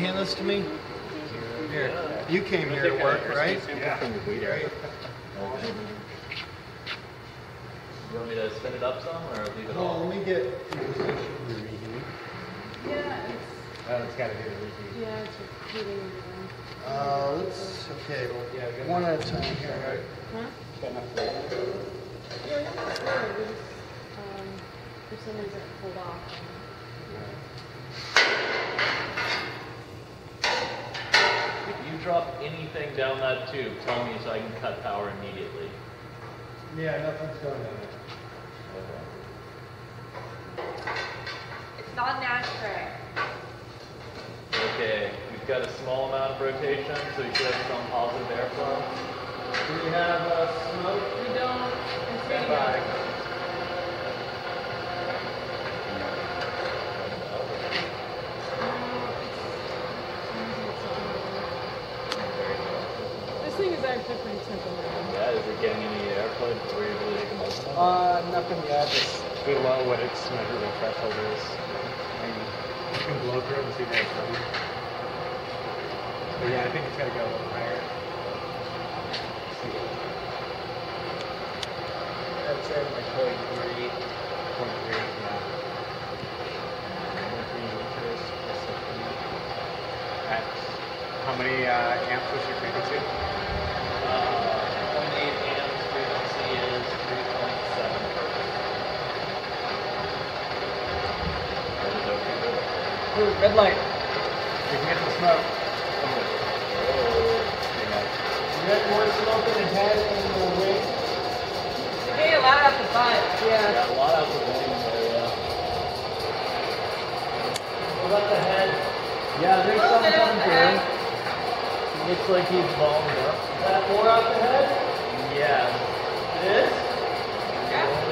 hand this to me? Here. You came here to work, right? Yeah. Great. You want me to spin it up some or leave it all? Let me get. Yeah, It's got to be the reheat. yeah, it's repeating. Let's. Okay. Well, yeah. One at a time here. Huh? Got enough flavor. Yeah, it's good. We just, for some reason it pulled off. If you drop anything down that tube, tell me so I can cut power immediately. Yeah, nothing's going on. It's not an ashtray. Okay, we've got a small amount of rotation, so you should have some positive airflow. Do we have smoke? We don't. It's Stand really by. good. This thing is actually pretty simple now. Yeah, is it getting any airflow before you really take a motion? Nothing yet. Just below what its measurable threshold is. And you can blow through it and see that it's ready. But yeah, I think it's got to go a little higher. I'd say like 0.3. 0.3, yeah. 0.3 meters per second. At how many amps was your frequency? 0.8 amps frequency is 3.7. Ooh, red light. You can get some smoke. You got more smoke in the head and the wing? You're getting a lot out the butt. Yeah. Got a lot out the wing there, yeah. What about the head? Yeah, there's Little some bit out coming the head. through. Looks like he's balling up. Is that more out the head? Yeah. It is? Yeah.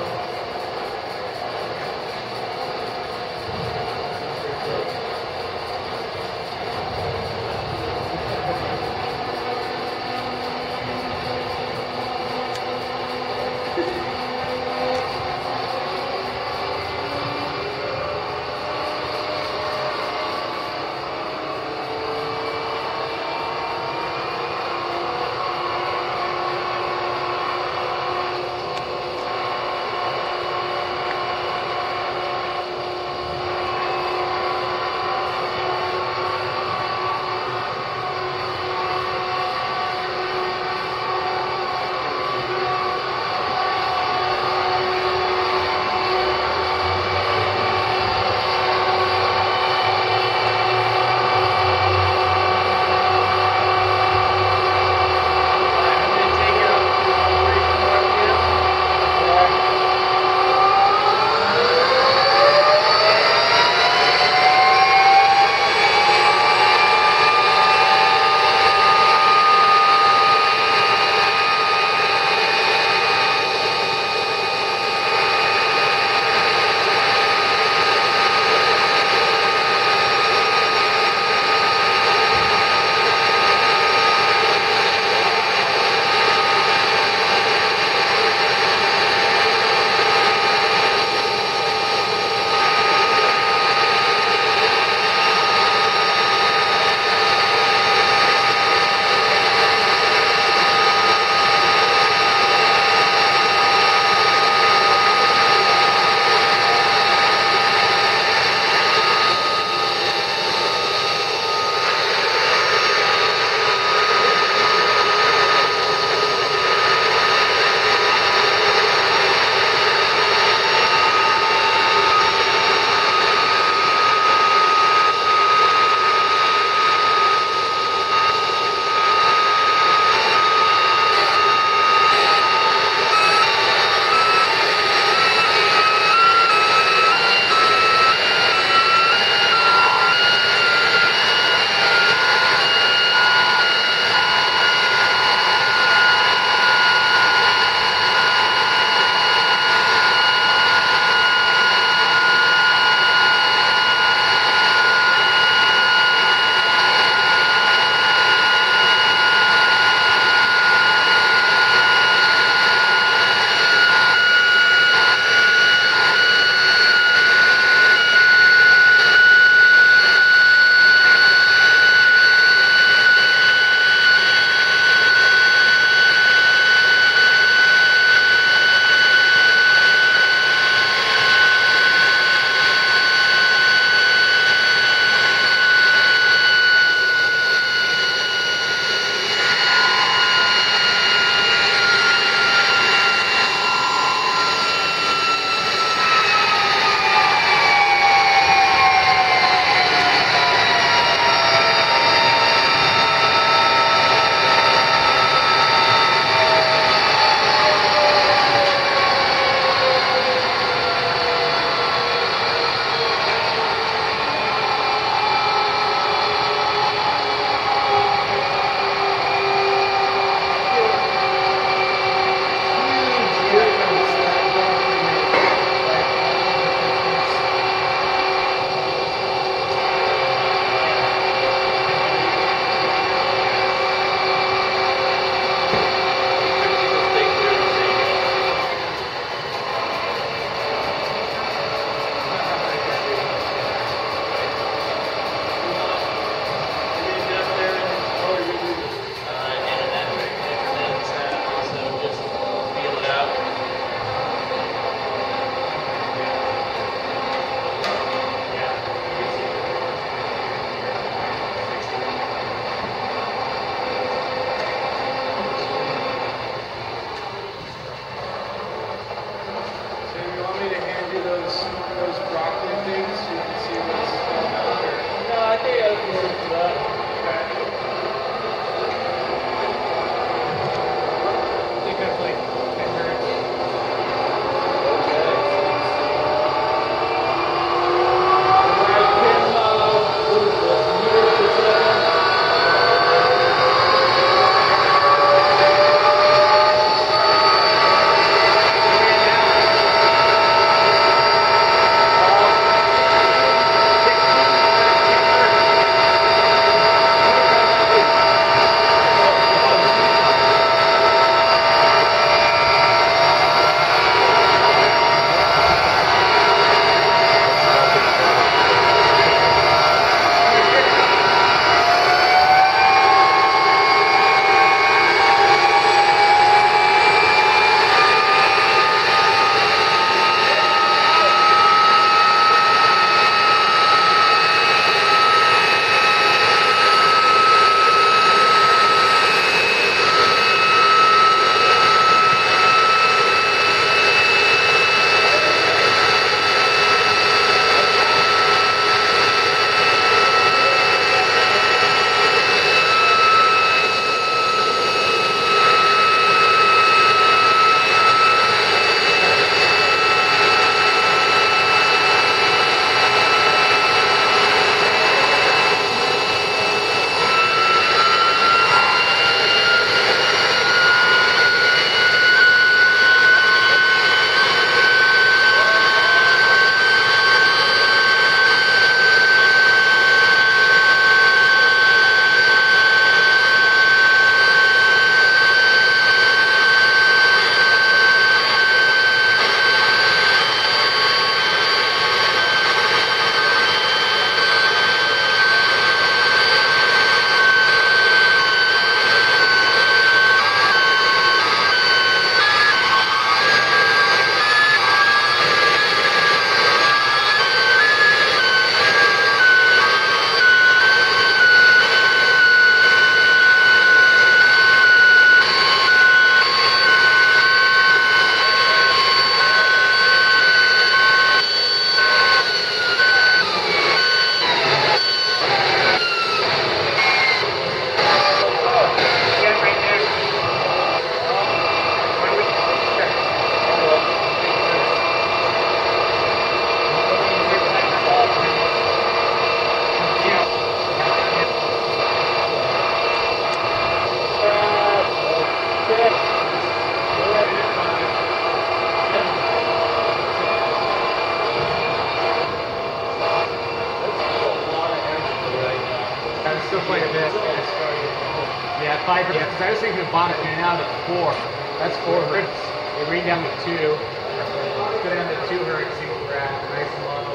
still quite a bit. Yeah, 5 hertz. Because I was thinking of bottom and now to 4. That's 4 hertz. We're reading down to 2. Let's go down to 2 hertz, see what we're at. Nice and low.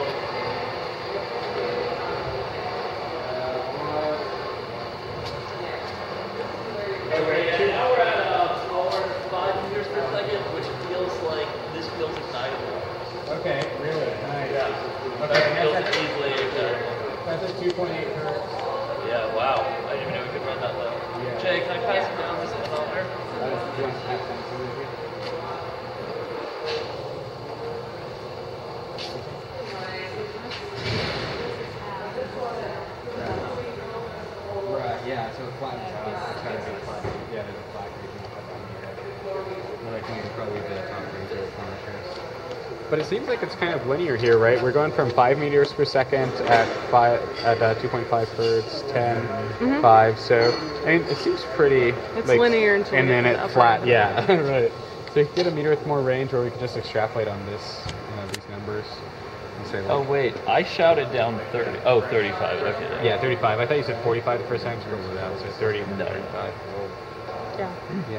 Okay, now we're at a smaller 5 meters per second, which feels like this feels excitable. Okay, really? Nice. Yeah. Okay, That feels and that's easily excitable. at 2.8 hertz. Yeah, wow. I didn't even know we could run that low. Yeah. Jay, can I pass you down this manometer? Right, yeah, so it flattens out. It's got to be flat. Yeah, there's a flat region up on here. Like maybe probably the top range of monitors. But it seems like it's kind of linear here, right? We're going from 5 meters per second at 2.5 hertz, 10, 5. So I mean, it seems pretty. It's like, linear until and you then get to the it's upper flat. end. Yeah, right. So you could get a meter with more range, or we could just extrapolate on this, these numbers, and say like. Oh, wait. I shouted down 30. Oh, 35. Okay. Yeah, 35. I thought you said 45 the first time. So that was 30 and then No. 35. Yeah.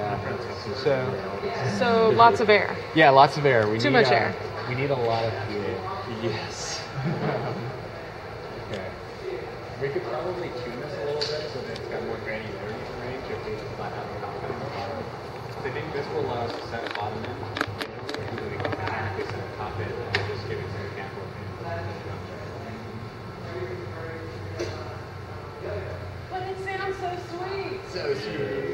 Yeah. So lots of air. Yeah, lots of air. We Too need, much air. We need a lot of fuel. Yes. Okay. We could probably tune this a little bit so that it's got more granularity in the range if we flat out the top end. So I think this will allow us to set a bottom end. So we can set a top end and just give it some example. But it sounds so sweet. So sweet.